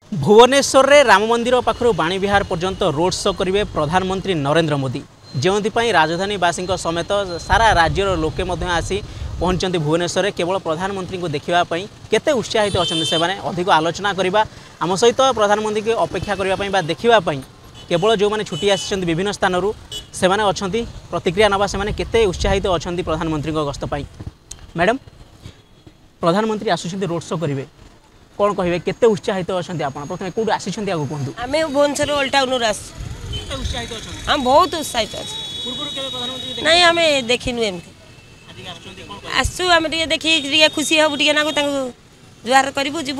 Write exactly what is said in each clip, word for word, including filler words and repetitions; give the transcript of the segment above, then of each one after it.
भुवनेश्वर में राम मंदिर पाखर बाणी विहार पर्यंत रोड शो करेंगे प्रधानमंत्री नरेंद्र मोदी जो राजधानीवासी समेत सारा राज्यर लोके आसी पहुंचती भुवनेश्वर में केवल प्रधानमंत्री को देखापी केते उत्साहित अच्छा से अधिक आलोचना करवा आम सहित प्रधानमंत्री की अपेक्षा करने देखापी केवल जो मैंने छुट्टी आसी विभिन्न स्थान से अच्छा प्रतिक्रिया नवा से केते उत्साहित अच्छा प्रधानमंत्री गस्तपाई। मैडम प्रधानमंत्री आसुच्च रोड शो करेंगे कौन कहे केते उत्साहित अच्छा आप प्रथम कौट आसी कहूँ आम भुवनेश्वर ओल्ड टाउन हम बहुत उत्साहित नहीं आम देखनु एमती आसु आम देखिए खुशी हबू टे जुआर करूँ जीवु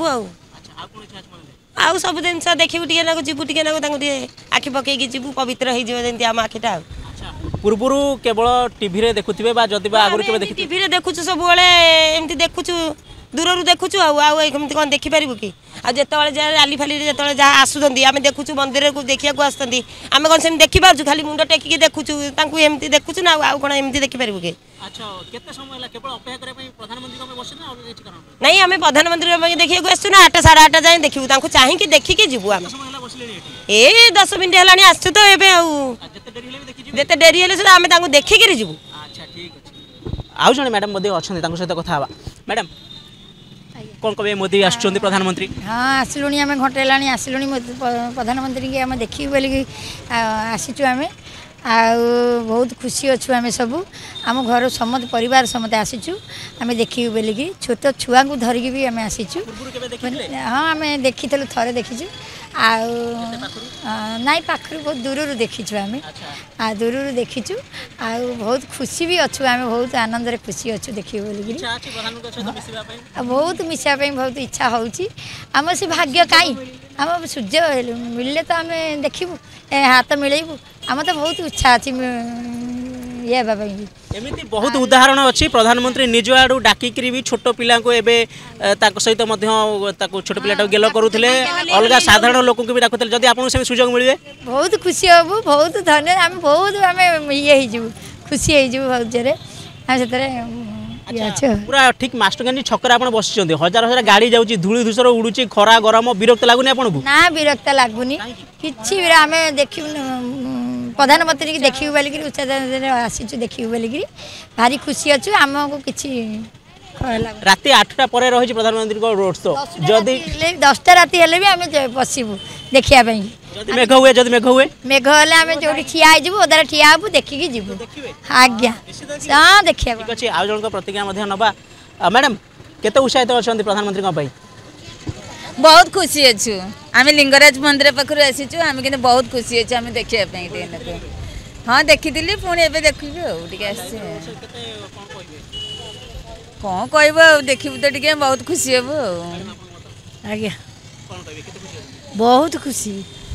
आउ सब जिन देखू टे जीवु टे आखि पकईकी जीवु पवित्र हो आम आखिटा पूर्वर केवल टीवी देखुवे आगुरी टीवी देखु सब एमती देखु दूर देखुचु आमती कौन देखिपारू कि आते राली फाली जो जहाँ आसुँच आम देखुचु मंदिर को देखा आसती आम कौन से देखिपार खाली मुंड टेकिकी देखुचु एमती देखुचु ना आउ कौन एमती देखिपारू कि नहीं आम प्रधानमंत्री देखा आसु ना आठ साढ़े आठ जाए देखू चाहिए देखिकी जीवु आम ए दस मिनट है आसु तो ये डेरी है आम देखिकी जीवु आउ जड़े मैडम मोदी अच्छा सहित कथा मैडम कौन कहे मोदी आसुच्च प्रधानमंत्री हाँ आसलु आम घंटे ला आसलु प्रधानमंत्री की आम देखी बोलिकी आसीचु आम बहुत खुशी अच्छु आम सब आम घर समस्त परिवार समस्त आसीचु आम देखी बोलिकी छोट छुआ को धरिकी भी आम आसीचु हाँ आम देखी थे देखीचु नाई पाखर बहुत दूर देखीचु आम आ दूर देखीचु आ बहुत खुशी भी अच्छु आम बहुत आनंद खुशी अच्छु देखिए बोलिकी बहुत मिसापी बहुत इच्छा होम से भाग्य कहीं आम सूर्य मिलले तो आम देखू हाथ मिलेबू आम तो बहुत इच्छा अच्छी ये एमती बहुत उदाहरण अच्छी प्रधानमंत्री निज आड़ू डाकिक भी छोट पिला को एवं सहित छोट पिला गेल करुले अलग साधारण लोक भी डाकुले जब आपको से सुजोग मिले बहुत खुशी हबू बहुत धन्यवाद आम बहुत आम ये खुशी हो बहुत जोरे पूरा ठीक मास्टरकानी छकरे आप बस हजार हजार गाड़ी जाऊँगी धूली धूसर उड़ूची खरा गरम विरक्त लगुनि आपको ना विरक्त लगुनि कि आम देख प्रधानमंत्री की देखू बोलिकी उत्साह आसीचु देखू बोलिकी भारी खुशी अच्छु आमको किसी राति आठटा पर रही प्रधानमंत्री को रोड शो जदि दसटा राति हेले भी आम बसबू देखापी मेघ हुए जब मेघ हुए मेघ हेल्ले आम जो ठिया ओदार ठिया हबू देखिकी जीवु आज्ञा हाँ देखिए ठीक अच्छे आउ जन प्रतिक्रिया नवा मैडम केते उत्साहित अच्छा प्रधानमंत्री बहुत खुशी अच्छु आम लिंगराज मंदिर पाखर आसीचु आम कि बहुत खुशी अच्छे आम देखापी हाँ देखी पुणी एवं देखी कौन कह देखू तो टे बहुत खुशी हेबू आज्ञा बहुत खुशी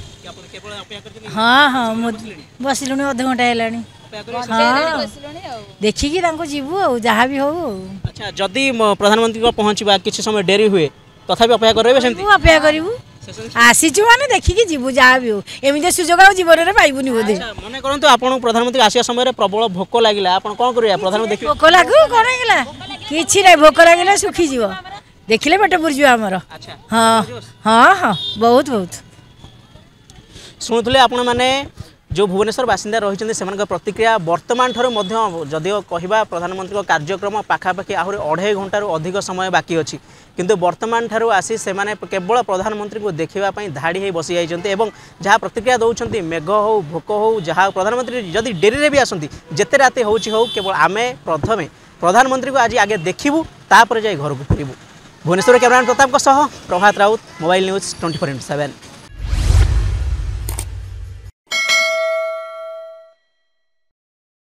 हाँ हाँ बसलुणी अध घंटा है हाँ देखिकी जीवु जहाँ भी हो। अच्छा जदि प्रधानमंत्री पहुँचवा किसी समय डेरी हुए तथापि अपेक्षा करेंगे अपेक्षा करूँ आसीचु माने देखिकी जीवु जहाँ भी हो एमती सुजोग जीवन में पाइबुनि बोधे मन करते आप प्रधानमंत्री आसिया समय प्रबल भोक लगे आप कौन करेंगे प्रधानमंत्री भोक लगू कौन है कि ना भोक लगे सुखीज देखिले पेट बुर्ज आमर हाँ हाँ हाँ बहुत बहुत शुणुले आपण मैंने जो भुवनेश्वर बासिंदा रही से प्रतिक्रिया वर्तमान ठार जदिव कहवा प्रधानमंत्री कार्यक्रम पाखापाखि आहरी अढ़ाई घंटार अधिक समय बाकी अच्छी किंतु वर्तमान ठार आसी से केवल प्रधानमंत्री को देखापी धाड़ी हो बसी जाइए जहाँ प्रतिक्रिया दौरान मेघ हो भोक हो जहाँ प्रधानमंत्री जदि डेरी भी आसती जिते राति हो केवल आम प्रथमे प्रधानमंत्री को आज आगे देखू तापर जाए घर को फेरबू। Bhubaneswar cameraman Pratap Prabhat Raut mobile news twenty four into seven.